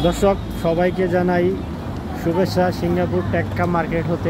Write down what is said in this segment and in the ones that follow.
দর্শক সবাইকে জানাই শুভেচ্ছা সিঙ্গাপুর টেক্কা মার্কেট হতে।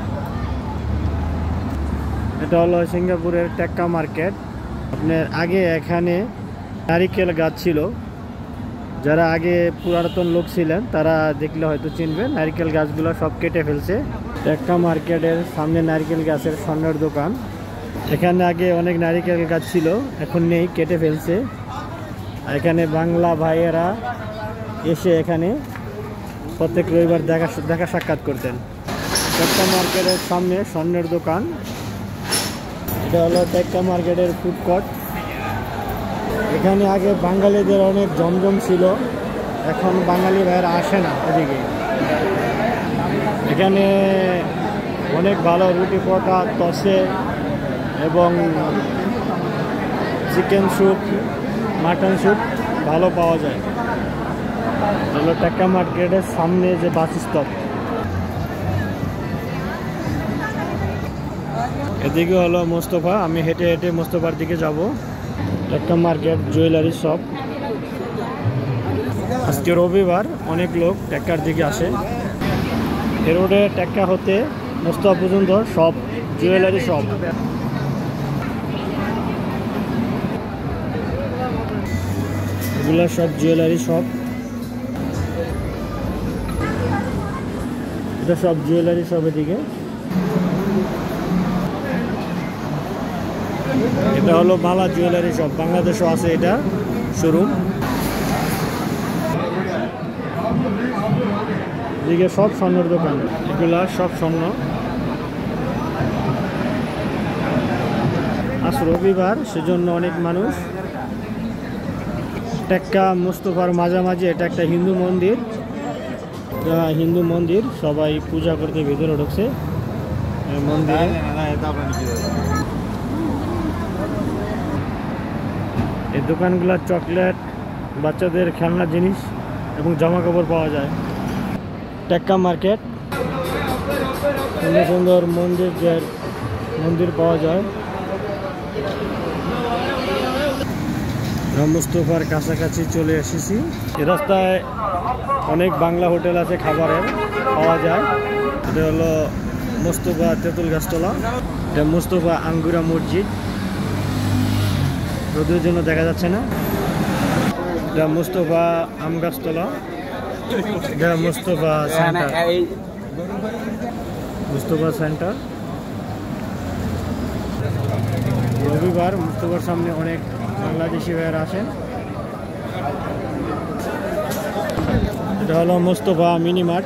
এটা হলো সিঙ্গাপুরের টেক্কা মার্কেট। আপনার আগে এখানে নারিকেল গাছ ছিল, যারা আগে পুরাতন লোক ছিলেন তারা দেখলে হয়তো চিনবেন। নারিকেল গাছগুলো সব কেটে ফেলছে। টেক্কা মার্কেটের সামনে নারিকেল গাছের স্বর্ণের দোকান। এখানে আগে অনেক নারিকেল গাছ ছিল, এখন নেই, কেটে ফেলছে। এখানে বাংলা ভাইয়েরা এসে এখানে প্রত্যেক রবিবার দেখা সাক্ষাৎ করতেন। টেক্কা মার্কেটের সামনে স্বর্ণের দোকান। এটা হলো টেক্কা মার্কেটের ফুড কোর্ট। এখানে আগে বাঙালিদের অনেক জমজম ছিল, এখন বাঙালি ভাইয়েরা আসে না এদিকে। এখানে অনেক ভালো রুটি পরোটা, তসে এবং চিকেন স্যুপ, মাটন স্যুপ ভালো পাওয়া যায়। হলো টেক্কা মার্কেটের সামনে যে বাস স্টপ। এদিকে হলো মোস্তফা। আমি হেঁটে হেঁটে মোস্তফার দিকে যাব। টেক্কা মার্কেট জুয়েলারি শপ। আজকে রবিবার, অনেক লোক টেক্কার দিকে আসে। এ রোডে টেক্কা হতে মোস্তফা পর্যন্ত সব জুয়েলারি শপ। এগুলো সব জুয়েলারি শপ। এটা সব জুয়েলারি শপ। এদিকে এটা হলো মালা জুয়েলারি শপ, বাংলাদেশও আছে এটা শোরুম। এদিকে সব স্বর্ণের দোকান, এগুলা সব স্বর্ণ। আজ রবিবার, সেজন্য অনেক মানুষ। টেক্কা মোস্তফার মাঝামাঝি এটা একটা হিন্দু মন্দির। হিন্দু মন্দির, সবাই পূজা করতে ভিতরে ঢুকছে মন্দিরে। এই দোকানগুলো চকলেট, বাচ্চাদের খেলনা জিনিস এবং জামা কাপড় পাওয়া যায়। টেক্কা মার্কেট সুন্দর সুন্দর মন্দির পাওয়া যায়। মোস্তফার কাছাকাছি চলে এসেছি। এ রাস্তায় অনেক বাংলা হোটেল আছে, খাবারের পাওয়া যায়। এটা হলো মোস্তফা তেঁতুল গাছতলা। এটা মোস্তফা আঙ্গুরা মসজিদ, রোদের জন্য দেখা যাচ্ছে না। এটা মোস্তফা আম গাছতলা। এটা মোস্তফা সেন্টার। মোস্তফা সেন্টার। রবিবার মোস্তফার সামনে অনেক বাংলাদেশি ভাইয়েরা আসেন। এটা হলো মোস্তফা মিনি মার্ট।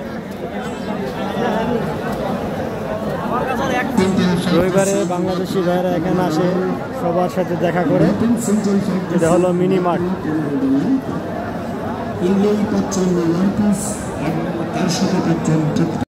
রবিবারে বাংলাদেশি ভাইয়েরা এখানে আসে, সবার সাথে দেখা করে। এটা হলো মিনি মার্ট।